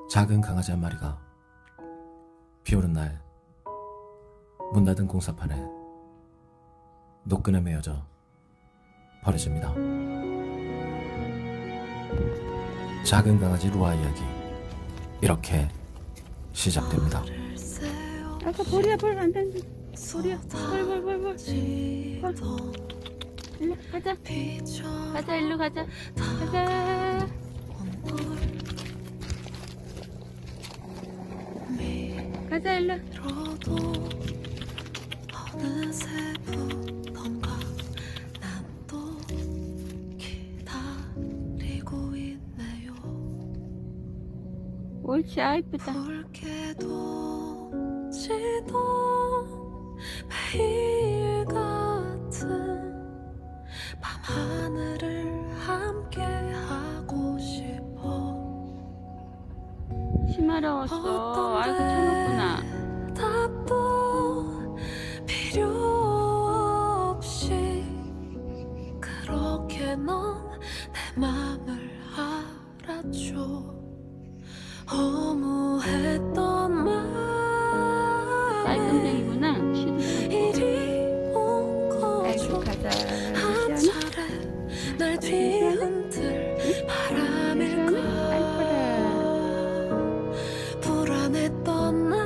작은 강아지 한 마리가 비오는 날 문 닫은 공사판에 노끈에 매여져 버려집니다. 작은 강아지 루아 이야기 이렇게 시작됩니다. 아까 볼이야, 볼 안 된다. 볼이야, 볼. 일로 가자. 가자, 일로 가자. 가자. 가자, 일로. 어느새부턴가 난 또 기다리고 있네요. 옳지, 아 이쁘다. 붉게도 지던 매일 같은 밤하늘을 함께 하고 싶어. 심하러웠어. 아이고, 참았구나. 답도 필요 없이 그렇게 넌 내 맘을 알아줘. 허무했던 말 빨간색이구나. 이리 온 거죠. 가자. 한 차례 날 뒤흔들 바람일까. 불안했던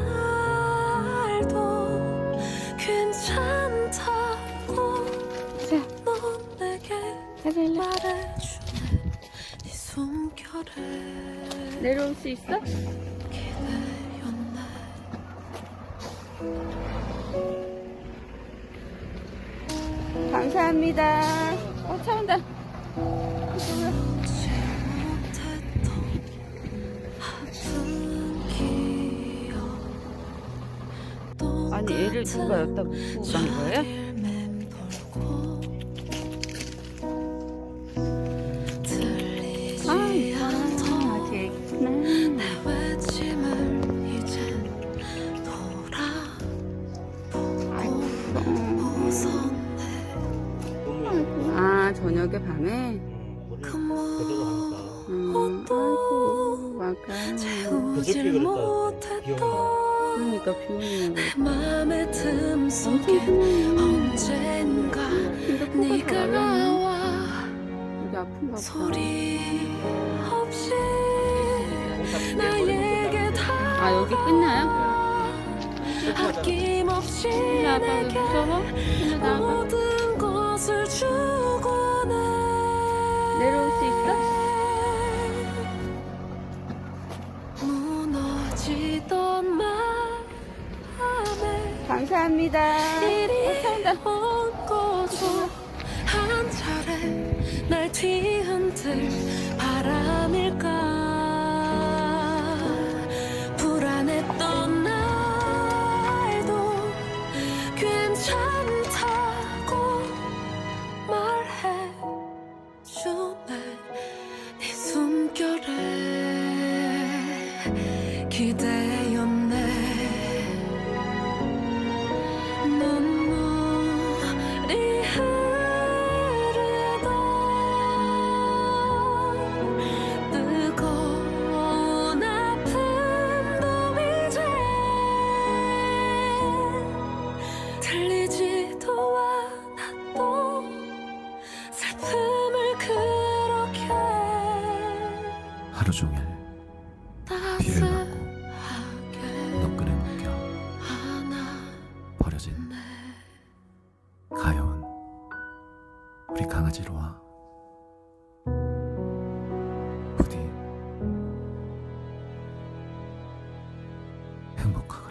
날도 괜찮다고 넌 내게 말해주네. 네 숨결에 내려올 수 있어? 기대였네. 감사합니다. 차 온다. 아니, 얘를 누가 여기다 묻고 간 거예요? 아, 아직 애기구나. 아, 저녁에 밤에? 아이고, 와가. 채우질 못했던 그러니까 비 오는 거. 맘의 틈속에 언젠가 네가 와 여기 아픈가 보다. 소리 없이 나에게 아, 여기 끝나요? 아낌없이 일로 와봐. 왜 내게 무서워? 일로 나와봐. 모든 것을 주고는 내려올 수 있어? 무너지던 마음에 감사합니다. 이리 차온다. 온 거죠. 한 차례 날 뒤흔들 바람일까. 불안했던 날도 괜찮다고 말해주네. 네 숨결에 기대였네. 눈물이 흐르던 뜨거운 아픔도 이제 들리지도 않았던 슬픔을 그렇게 하루 종일 비를 맞고 노끈에 묶여 버려진 가여운 우리 강아지 루아. 부디 행복하거라.